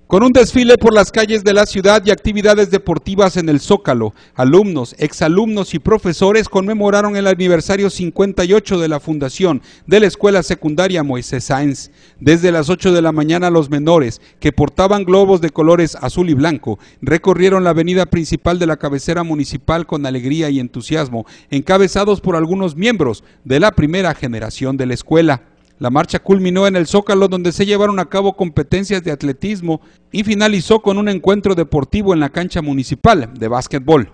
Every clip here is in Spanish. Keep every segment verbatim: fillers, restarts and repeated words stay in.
Con un desfile por las calles de la ciudad y actividades deportivas en el Zócalo, alumnos, exalumnos y profesores conmemoraron el aniversario cincuenta y ocho de la fundación de la Escuela Secundaria Moisés Sáenz. Desde las ocho de la mañana los menores, que portaban globos de colores azul y blanco, recorrieron la avenida principal de la cabecera municipal con alegría y entusiasmo, encabezados por algunos miembros de la primera generación de la escuela. La marcha culminó en el Zócalo, donde se llevaron a cabo competencias de atletismo y finalizó con un encuentro deportivo en la cancha municipal de básquetbol.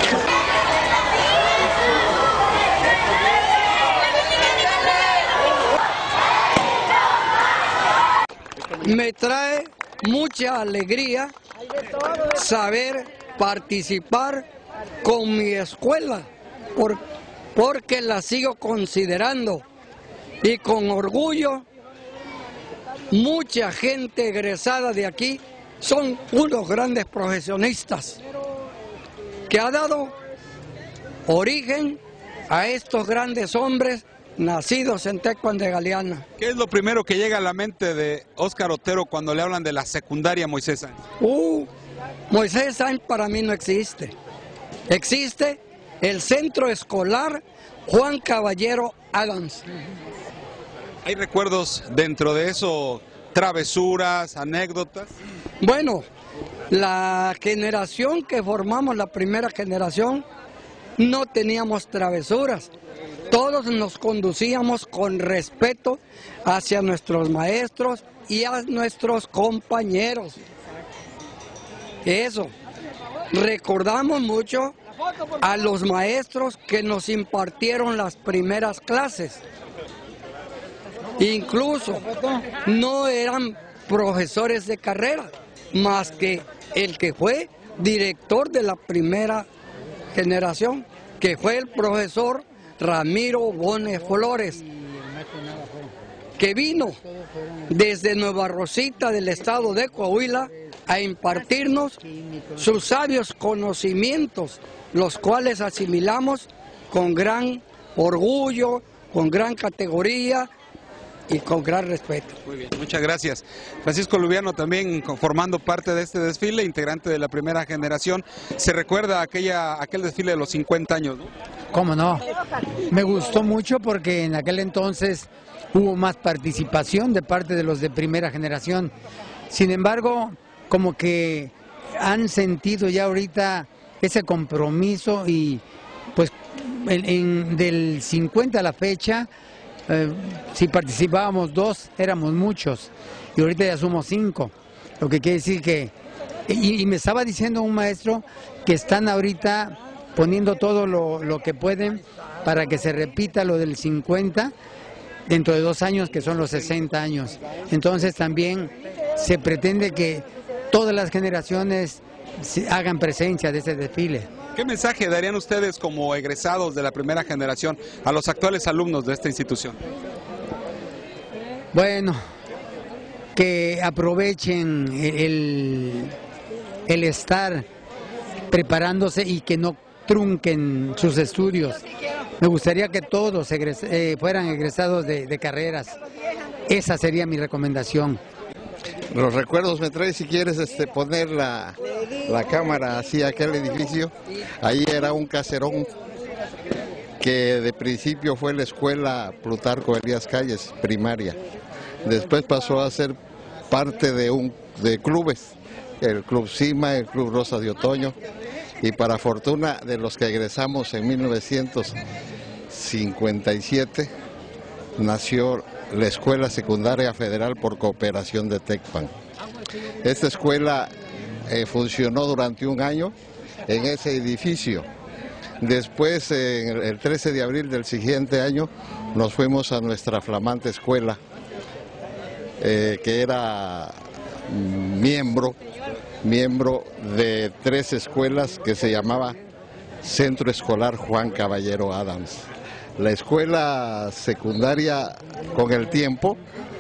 Me trae mucha alegría saber participar con mi escuela, por, porque la sigo considerando. Y con orgullo, mucha gente egresada de aquí son unos grandes profesionistas que ha dado origen a estos grandes hombres nacidos en Tecuan de Galeana. ¿Qué es lo primero que llega a la mente de Óscar Otero cuando le hablan de la secundaria Moisés Sáenz? Uh, Moisés Sáenz para mí no existe. Existe el Centro Escolar Juan Caballero Adams. ¿Hay recuerdos dentro de eso, travesuras, anécdotas? Bueno, la generación que formamos, la primera generación, no teníamos travesuras. Todos nos conducíamos con respeto hacia nuestros maestros y a nuestros compañeros. Eso. Recordamos mucho a los maestros que nos impartieron las primeras clases. Incluso no eran profesores de carrera, más que el que fue director de la primera generación, que fue el profesor Ramiro Bones Flores, que vino desde Nueva Rosita del estado de Coahuila a impartirnos sus sabios conocimientos, los cuales asimilamos con gran orgullo, con gran categoría y con gran respeto. Muy bien, muchas gracias. Francisco Lubiano también formando parte de este desfile, integrante de la primera generación. ¿Se recuerda aquella, aquel desfile de los cincuenta años, ¿no? ¿Cómo no? Me gustó mucho porque en aquel entonces hubo más participación de parte de los de primera generación. Sin embargo, como que han sentido ya ahorita ese compromiso y pues en, en, del cincuenta a la fecha, Eh, si participábamos dos, éramos muchos, y ahorita ya somos cinco, lo que quiere decir que, y, y me estaba diciendo un maestro que están ahorita poniendo todo lo, lo que pueden para que se repita lo del cincuenta dentro de dos años, que son los sesenta años. Entonces también se pretende que todas las generaciones hagan presencia de ese desfile. ¿Qué mensaje darían ustedes como egresados de la primera generación a los actuales alumnos de esta institución? Bueno, que aprovechen el, el estar preparándose y que no trunquen sus estudios. Me gustaría que todos egres, eh, fueran egresados de, de carreras. Esa sería mi recomendación. Los recuerdos me trae, si quieres este, poner la, la cámara hacia aquel edificio. Ahí era un caserón que de principio fue la escuela Plutarco Elías Calles, primaria. Después pasó a ser parte de, un, de clubes, el Club Cima, el Club Rosa de Otoño. Y para fortuna de los que egresamos en mil novecientos cincuenta y siete, nació la Escuela Secundaria Federal por Cooperación de Tecpan. Esta escuela eh, funcionó durante un año en ese edificio. Después, en el trece de abril del siguiente año, nos fuimos a nuestra flamante escuela, eh, que era miembro, miembro de tres escuelas que se llamaba Centro Escolar Juan Caballero Adams. La escuela secundaria, con el tiempo,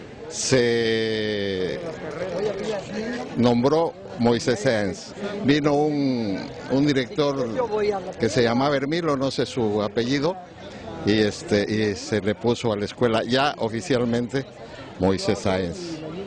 se nombró Moisés Sáenz. Vino un, un director que se llamaba Hermilo, no sé su apellido, y, este, y se le puso a la escuela ya oficialmente Moisés Sáenz.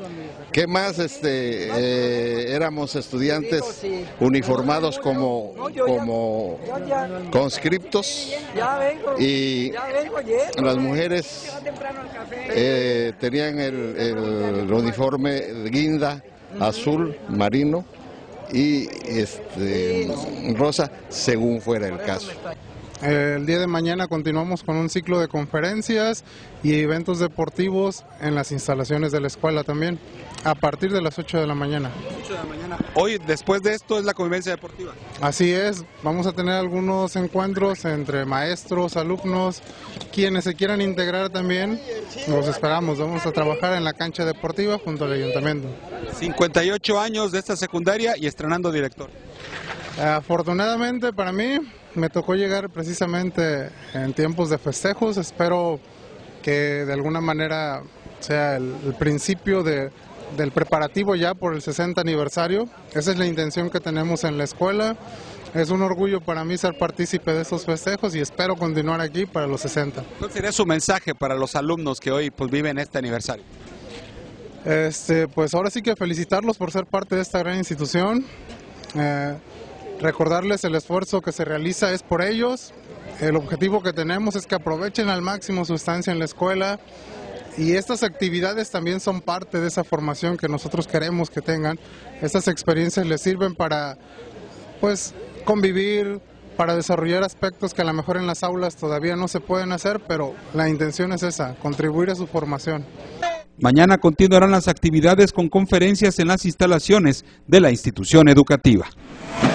¿Qué más? Este, eh, éramos estudiantes uniformados como, como conscriptos y las mujeres eh, tenían el, el uniforme guinda azul marino y este, rosa, según fuera el caso. El día de mañana continuamos con un ciclo de conferencias y eventos deportivos en las instalaciones de la escuela también, a partir de las ocho de la mañana. ocho de la mañana. Hoy, después de esto, es la convivencia deportiva. Así es, vamos a tener algunos encuentros entre maestros, alumnos, quienes se quieran integrar también, los esperamos, vamos a trabajar en la cancha deportiva junto al ayuntamiento. cincuenta y ocho años de esta secundaria y estrenando director. Afortunadamente para mí me tocó llegar precisamente en tiempos de festejos, espero que de alguna manera sea el, el principio de, del preparativo ya por el sesenta aniversario, esa es la intención que tenemos en la escuela, es un orgullo para mí ser partícipe de estos festejos y espero continuar aquí para los sesenta. ¿Cuál sería su mensaje para los alumnos que hoy pues, viven este aniversario? Este, pues ahora sí que felicitarlos por ser parte de esta gran institución. Eh, Recordarles el esfuerzo que se realiza es por ellos, el objetivo que tenemos es que aprovechen al máximo su estancia en la escuela y estas actividades también son parte de esa formación que nosotros queremos que tengan. Estas experiencias les sirven para pues convivir, para desarrollar aspectos que a lo mejor en las aulas todavía no se pueden hacer, pero la intención es esa, contribuir a su formación. Mañana continuarán las actividades con conferencias en las instalaciones de la institución educativa.